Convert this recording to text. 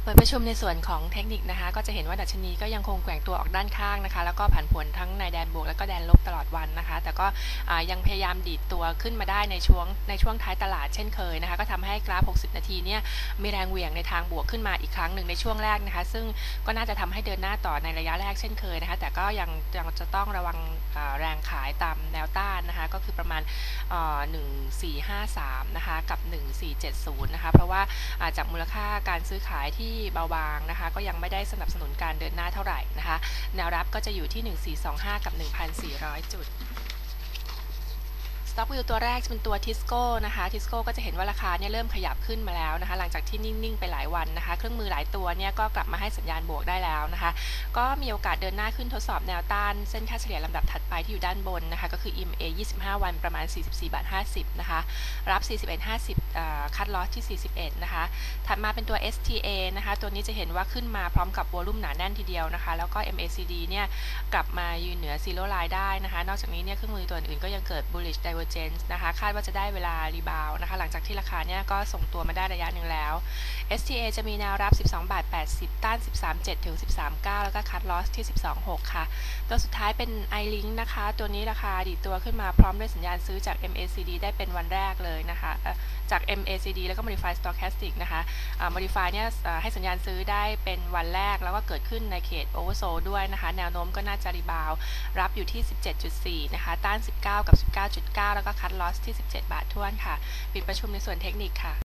เปิดประชุมในส่วนของเทคนิคนะคะก็จะเห็นว่าดัชนีก็ยังคงแกว่งตัวออกด้านข้างนะคะแล้วก็ผันผวนทั้งในแดนบวกและก็แดนลบตลอดวันนะคะแต่ก็ยังพยายามดีดตัวขึ้นมาได้ในช่วงท้ายตลาดเช่นเคยนะคะก็ทำให้กราฟ60นาทีเนี่ยมีแรงเหวี่ยงในทางบวกขึ้นมาอีกครั้งหนึ่งในช่วงแรกนะคะซึ่งก็น่าจะทำให้เดินหน้าต่อในระยะแรกเช่นเคยนะคะแต่ก็ยังจะต้องระวังแรงขายตามแนวต้านนะคะก็คือประมาณ1453นะคะกับ1470นะคะเพราะว่าจากมูลค่าการซื้อขายที่เบาบางนะคะก็ยังไม่ได้สนับสนุนการเดินหน้าเท่าไหร่นะคะแนวรับก็จะอยู่ที่1425กับ1,400จุดสต็อกวิวตัวแรกเป็นตัวทิสโก้นะคะทิสโก้ก็จะเห็นว่าราคาเนี่ยเริ่มขยับขึ้นมาแล้วนะคะหลังจากที่นิ่งๆไปหลายวันนะคะเครื่องมือหลายตัวเนี่ยก็กลับมาให้สัญญาณบวกได้แล้วนะคะก็มีโอกาสเดินหน้าขึ้นทดสอบแนวต้านเส้นค่าเฉลี่ยลำดับถัดไปที่อยู่ด้านบนนะคะก็คือ EMA 25 วันประมาณ 44.50 นะคะรับ 41.50คัทลอสที่41นะคะถัดมาเป็นตัว STA นะคะตัวนี้จะเห็นว่าขึ้นมาพร้อมกับวอลุ่มหนาแน่นทีเดียวนะคะแล้วก็ MACD เนี่ยกลับมายืนเหนือซีโร่ไลน์ได้นะคะนอกจากนี้เนี่ยเครื่องมือตัวอื่นก็ยังเกิด bullish divergence นะคะคาดว่าจะได้เวลารีบาวนะคะหลังจากที่ราคาเนี่ยก็ส่งตัวมาได้ระยะหนึ่งแล้ว STA จะมีแนวรับ 12.80 ต้าน 13.7 ถึง 13.9 แล้วก็คัทลอสที่ 12.6 ค่ะตัวสุดท้ายเป็น iLink นะคะตัวนี้ราคาดีดตัวขึ้นมาพร้อมด้วยสัญญาณซื้อจาก MACD ได้เป็นวันแรกเลยนะคะจาก MACD แล้วก็ Modify Stochastic นะคะ Modify เนี่ยให้สัญญาณซื้อได้เป็นวันแรกแล้วก็เกิดขึ้นในเขต Oversold ด้วยนะคะแนวโน้มก็น่าจะรีบาวรับอยู่ที่ 17.4 นะคะต้าน 19 กับ 19.9 แล้วก็คัทลอสที่ 17 บาทท้วนค่ะปิดประชุมในส่วนเทคนิคค่ะ